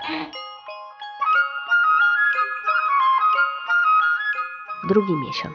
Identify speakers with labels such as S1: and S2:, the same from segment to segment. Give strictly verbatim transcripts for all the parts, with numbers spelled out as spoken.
S1: Drugi miesiąc.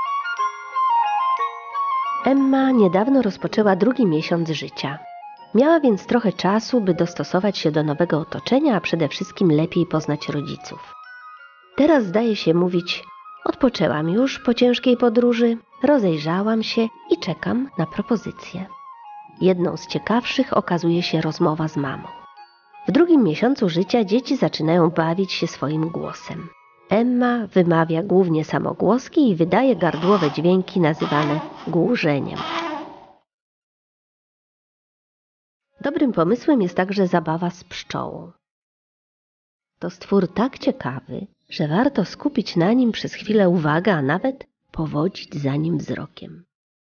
S1: Emma niedawno rozpoczęła drugi miesiąc życia. Miała więc trochę czasu, by dostosować się do nowego otoczenia, a przede wszystkim lepiej poznać rodziców. Teraz zdaje się mówić: odpoczęłam już po ciężkiej podróży, rozejrzałam się i czekam na propozycję. Jedną z ciekawszych okazuje się rozmowa z mamą. W drugim miesiącu życia dzieci zaczynają bawić się swoim głosem. Emma wymawia głównie samogłoski i wydaje gardłowe dźwięki nazywane głuszeniem. Dobrym pomysłem jest także zabawa z pszczołą. To stwór tak ciekawy, że warto skupić na nim przez chwilę uwagę, a nawet powodzić za nim wzrokiem.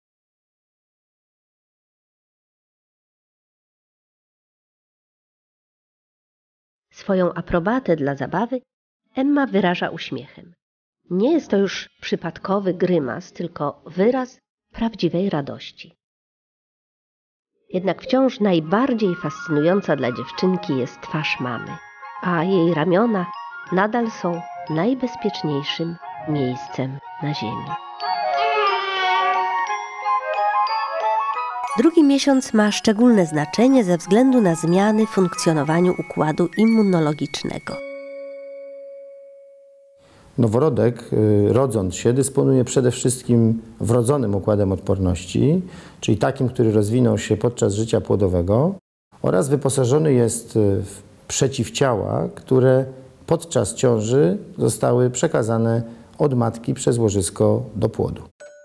S1: Swoją aprobatę dla zabawy Emma wyraża uśmiechem. Nie jest to już przypadkowy grymas, tylko wyraz prawdziwej radości. Jednak wciąż najbardziej fascynująca dla dziewczynki jest twarz mamy, a jej ramiona nadal są najbezpieczniejszym miejscem na ziemi. Drugi miesiąc ma szczególne znaczenie ze względu na zmiany w funkcjonowaniu układu immunologicznego.
S2: Noworodek, rodząc się, dysponuje przede wszystkim wrodzonym układem odporności, czyli takim, który rozwinął się podczas życia płodowego, oraz wyposażony jest w przeciwciała, które podczas ciąży zostały przekazane od matki przez łożysko do płodu.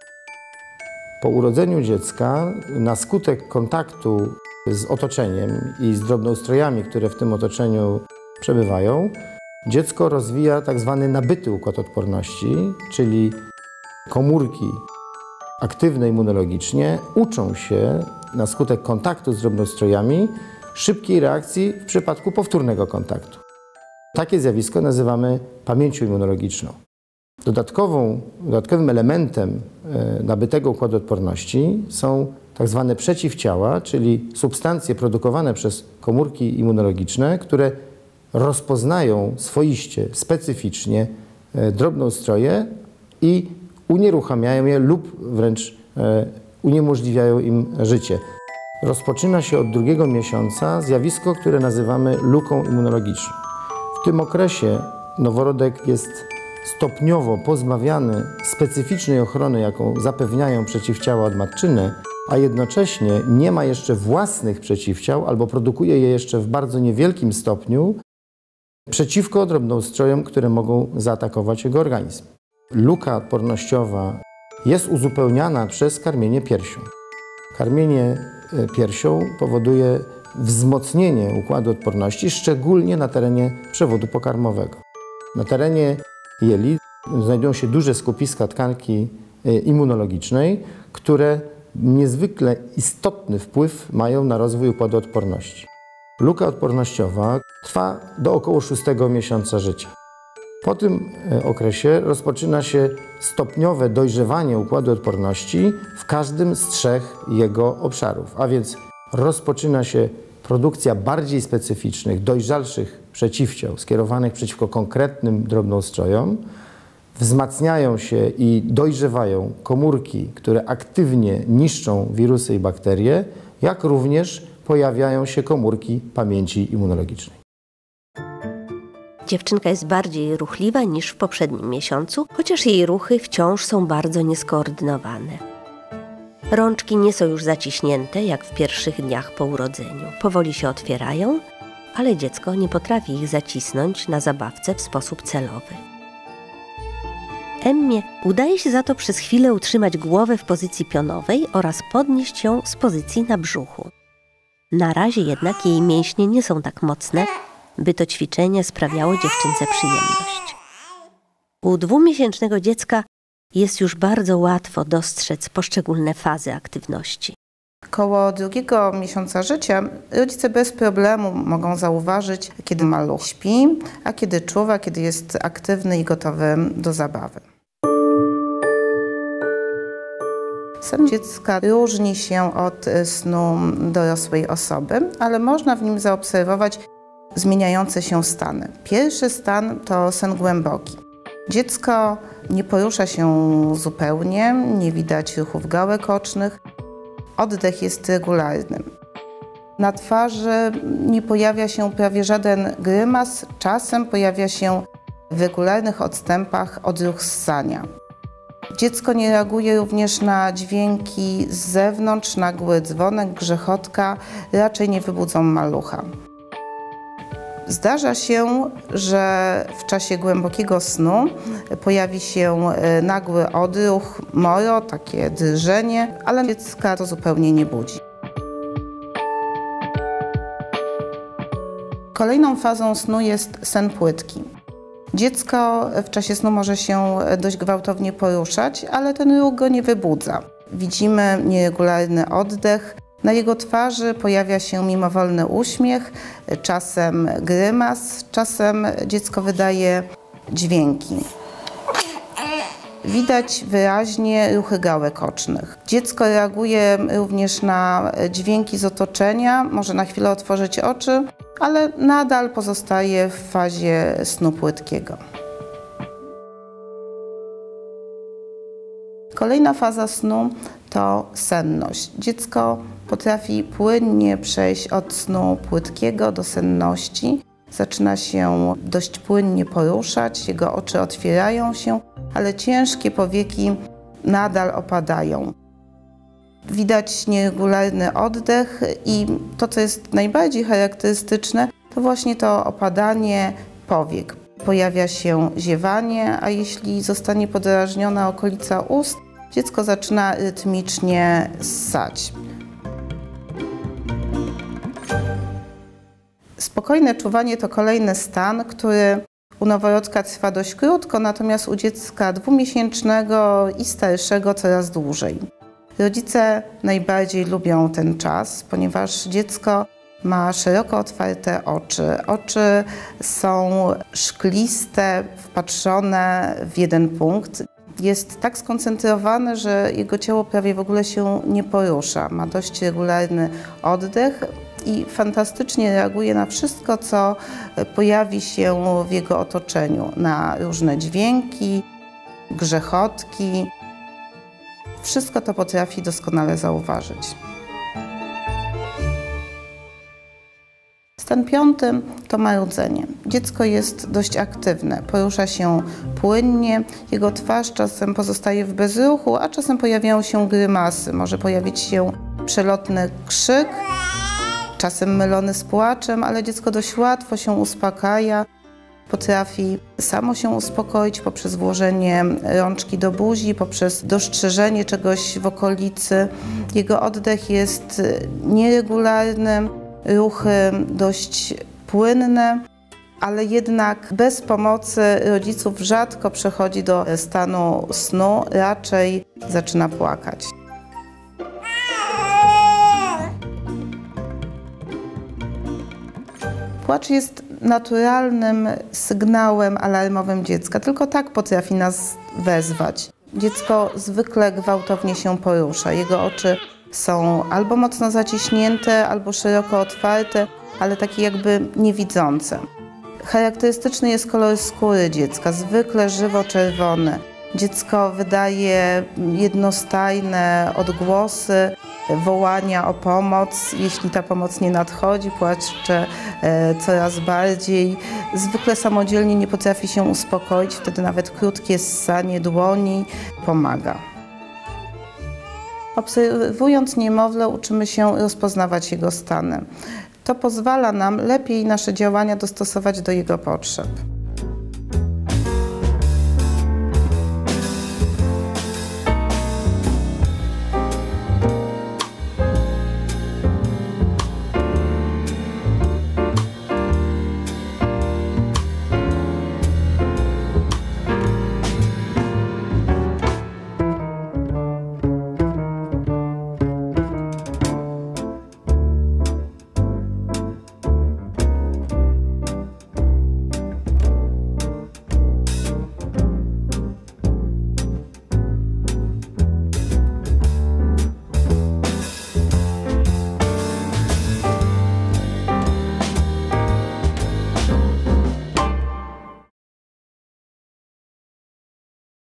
S2: Po urodzeniu dziecka, na skutek kontaktu z otoczeniem i z drobnoustrojami, które w tym otoczeniu przebywają, dziecko rozwija tak zwany nabyty układ odporności, czyli komórki aktywne immunologicznie uczą się na skutek kontaktu z drobnoustrojami szybkiej reakcji w przypadku powtórnego kontaktu. Takie zjawisko nazywamy pamięcią immunologiczną. Dodatkową, dodatkowym elementem e, nabytego układu odporności są tak zwane przeciwciała, czyli substancje produkowane przez komórki immunologiczne, które rozpoznają swoiście, specyficznie e, drobnoustroje i unieruchamiają je lub wręcz e, uniemożliwiają im życie. Rozpoczyna się od drugiego miesiąca zjawisko, które nazywamy luką immunologiczną. W tym okresie noworodek jest stopniowo pozbawiany specyficznej ochrony, jaką zapewniają przeciwciała od matczyne, a jednocześnie nie ma jeszcze własnych przeciwciał albo produkuje je jeszcze w bardzo niewielkim stopniu przeciwko drobnoustrojom, które mogą zaatakować jego organizm. Luka odpornościowa jest uzupełniana przez karmienie piersią. Karmienie piersią powoduje wzmocnienie układu odporności, szczególnie na terenie przewodu pokarmowego. Na terenie jelit znajdują się duże skupiska tkanki immunologicznej, które niezwykle istotny wpływ mają na rozwój układu odporności. Luka odpornościowa trwa do około szóstego miesiąca życia. Po tym okresie rozpoczyna się stopniowe dojrzewanie układu odporności w każdym z trzech jego obszarów, a więc rozpoczyna się produkcja bardziej specyficznych, dojrzalszych przeciwciał skierowanych przeciwko konkretnym drobnoustrojom, wzmacniają się i dojrzewają komórki, które aktywnie niszczą wirusy i bakterie, jak również pojawiają się komórki pamięci immunologicznej.
S1: Dziewczynka jest bardziej ruchliwa niż w poprzednim miesiącu, chociaż jej ruchy wciąż są bardzo nieskoordynowane. Rączki nie są już zaciśnięte, jak w pierwszych dniach po urodzeniu. Powoli się otwierają, ale dziecko nie potrafi ich zacisnąć na zabawce w sposób celowy. Emmie udaje się za to przez chwilę utrzymać głowę w pozycji pionowej oraz podnieść ją z pozycji na brzuchu. Na razie jednak jej mięśnie nie są tak mocne, by to ćwiczenie sprawiało dziewczynce przyjemność. U dwumiesięcznego dziecka jest już bardzo łatwo dostrzec poszczególne fazy aktywności.
S3: Koło drugiego miesiąca życia rodzice bez problemu mogą zauważyć, kiedy maluch śpi, a kiedy czuwa, kiedy jest aktywny i gotowy do zabawy. Sen dziecka różni się od snu dorosłej osoby, ale można w nim zaobserwować zmieniające się stany. Pierwszy stan to sen głęboki. Dziecko nie porusza się zupełnie, nie widać ruchów gałek ocznych, oddech jest regularny. Na twarzy nie pojawia się prawie żaden grymas, czasem pojawia się w regularnych odstępach odruch ssania. Dziecko nie reaguje również na dźwięki z zewnątrz, nagły dzwonek, grzechotka, raczej nie wybudzą malucha. Zdarza się, że w czasie głębokiego snu pojawi się nagły odruch, moro, takie drżenie, ale dziecka to zupełnie nie budzi. Kolejną fazą snu jest sen płytki. Dziecko w czasie snu może się dość gwałtownie poruszać, ale ten ruch go nie wybudza. Widzimy nieregularny oddech. Na jego twarzy pojawia się mimowolny uśmiech, czasem grymas, czasem dziecko wydaje dźwięki. Widać wyraźnie ruchy gałek ocznych. Dziecko reaguje również na dźwięki z otoczenia, może na chwilę otworzyć oczy, ale nadal pozostaje w fazie snu płytkiego. Kolejna faza snu to senność. Dziecko potrafi płynnie przejść od snu płytkiego do senności. Zaczyna się dość płynnie poruszać, jego oczy otwierają się, ale ciężkie powieki nadal opadają. Widać nieregularny oddech i to, co jest najbardziej charakterystyczne, to właśnie to opadanie powiek. Pojawia się ziewanie, a jeśli zostanie podrażniona okolica ust, dziecko zaczyna rytmicznie ssać. Spokojne czuwanie to kolejny stan, który u noworodka trwa dość krótko, natomiast u dziecka dwumiesięcznego i starszego coraz dłużej. Rodzice najbardziej lubią ten czas, ponieważ dziecko ma szeroko otwarte oczy. Oczy są szkliste, wpatrzone w jeden punkt. Jest tak skoncentrowane, że jego ciało prawie w ogóle się nie porusza. Ma dość regularny oddech i fantastycznie reaguje na wszystko, co pojawi się w jego otoczeniu. Na różne dźwięki, grzechotki. Wszystko to potrafi doskonale zauważyć. Stan piąty to marudzenie. Dziecko jest dość aktywne, porusza się płynnie, jego twarz czasem pozostaje w bezruchu, a czasem pojawiają się grymasy. Może pojawić się przelotny krzyk, czasem mylony z płaczem, ale dziecko dość łatwo się uspokaja. Potrafi samo się uspokoić poprzez włożenie rączki do buzi, poprzez dostrzeżenie czegoś w okolicy. Jego oddech jest nieregularny, ruchy dość płynne, ale jednak bez pomocy rodziców rzadko przechodzi do stanu snu, raczej zaczyna płakać. Płacz jest naturalnym sygnałem alarmowym dziecka, tylko tak potrafi nas wezwać. Dziecko zwykle gwałtownie się porusza, jego oczy są albo mocno zaciśnięte, albo szeroko otwarte, ale takie jakby niewidzące. Charakterystyczny jest kolor skóry dziecka, zwykle żywo-czerwony. Dziecko wydaje jednostajne odgłosy, wołania o pomoc. Jeśli ta pomoc nie nadchodzi, płacze e, coraz bardziej. Zwykle samodzielnie nie potrafi się uspokoić, wtedy nawet krótkie ssanie dłoni pomaga. Obserwując niemowlę, uczymy się rozpoznawać jego stany. To pozwala nam lepiej nasze działania dostosować do jego potrzeb.